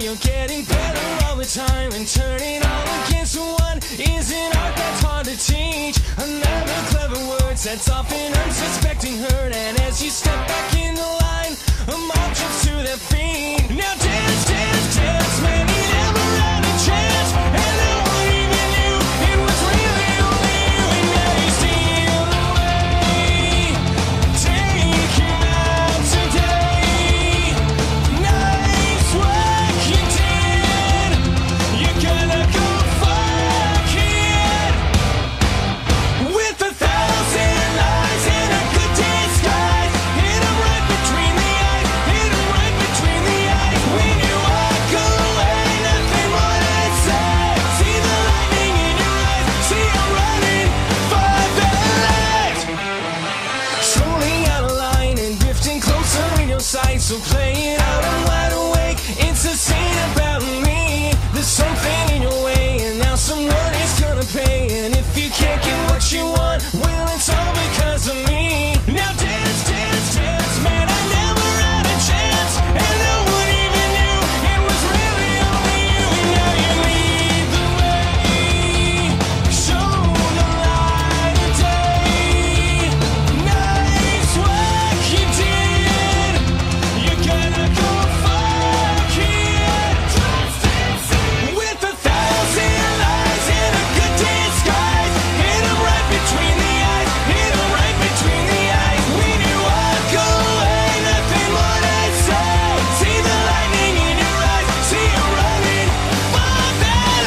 you're getting better all the time, and turning all against one is an art that's hard to teach. Another clever words that's often unsuspecting hurt, and as you step back in the line, a mob jumps to their feet. Now dance, dance, dance, man, he never had a chance, and no one even knew it was really only you, and now you steal away. Take him out today. Nice work you did. You're gonna go fuck it. With 1,000 lies and a good disguise, hit him right between the eyes, hit him right between the eyes. When you walk away, nothing more to say. See the lightning in your eyes, see him running for their lives. Slowly out of line and drifting closer in your sight, so play it out, I'm wide awake. It's a scene about me. There's something in your way, and now someone is gonna pay. And if you can't get what you want, well, it's all because of me. Now dance, dance, dance, man, I never had a chance, and no one even knew it was really only you. And now you lead the way, show the light of day. Nice work you did. You're gonna go fuck it. With 1,000 lies and a good disguise, hit him right between the eyes, hit him right between the eyes. When you walk away, nothing more to say. See the lightning in your eyes, see you running for their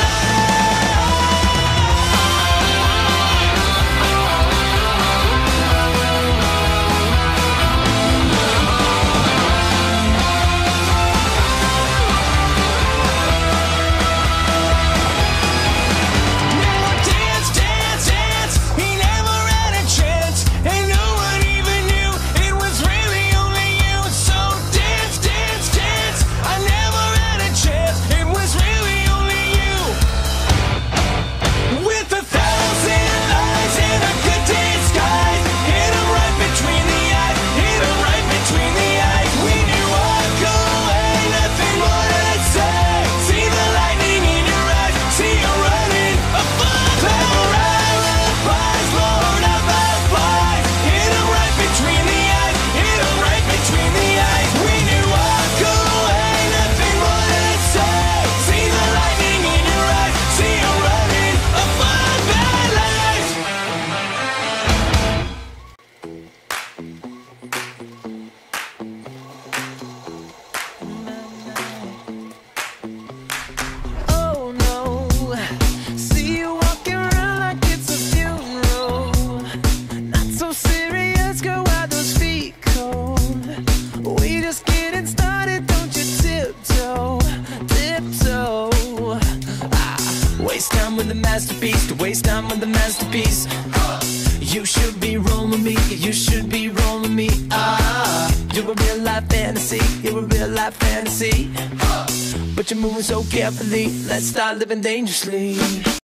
Now dance, dance, dance. He never had a chance, and no one even knew it was really only you. So dance, dance, dance. I never had a chance, it was really only you. With 1,000 lies and a good disguise, hit him right between the eyes, hit him right between the eyes. When you walk away, nothing more to say. See the lightning in your eyes, see you running a clever alibis, Lord of advice. Hit him right between the eyes, hit him right between the eyes. When you walk away, nothing more to say. See the lightning in your eyes, see you running a bad life. Oh no, see you walking around like it's a funeral. Not so serious, girl, why those feet cold? We just getting started, don't you tiptoe, tiptoe. Waste time with the masterpiece, to waste time with the masterpiece. You should be rolling me, you should be rolling me. You're a real life fantasy, you're a real life fantasy. But you're moving so carefully, let's start living dangerously.